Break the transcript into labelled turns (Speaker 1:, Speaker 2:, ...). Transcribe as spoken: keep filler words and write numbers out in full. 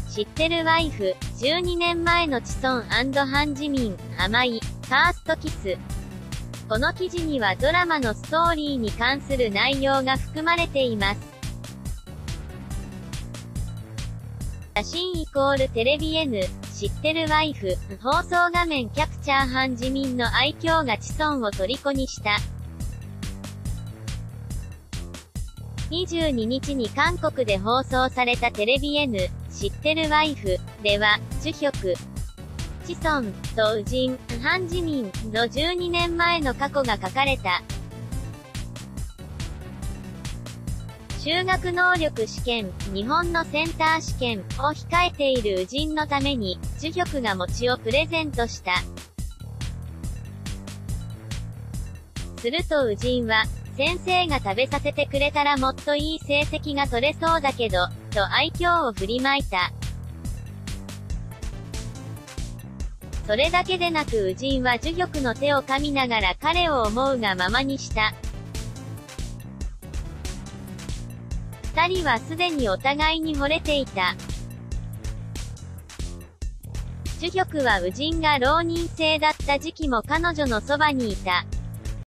Speaker 1: 知ってるワイフ、じゅうにねんまえのチソン&ハンジミン、甘い、ファーストキス。この記事にはドラマのストーリーに関する内容が含まれています。写真イコールテレビ N、知ってるワイフ、放送画面キャプチャーハンジミンの愛嬌がチソンを虜にした。にじゅうににちに韓国で放送されたテレビ N、知ってるワイフでは、ジュヒョク、チソンとウジン、ハンジミンのじゅうにねんまえの過去が書かれた。修学能力試験、日本のセンター試験を控えているウジンのために、ジュヒョクが餅をプレゼントした。するとウジンは、先生が食べさせてくれたらもっといい成績が取れそうだけど、と愛嬌を振りまいた。それだけでなくウジンはジュヒョクの手を噛みながら彼を思うがままにした。二人はすでにお互いに惚れていた。ジュヒョクはウジンが浪人生だった時期も彼女のそばにいた。